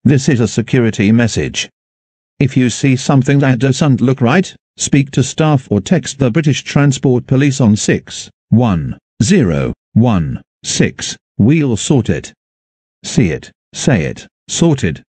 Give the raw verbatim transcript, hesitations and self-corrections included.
This is a security message. If you see something that doesn't look right, speak to staff or text the British Transport Police on six one zero one six. We'll sort it. See it, say it, sorted.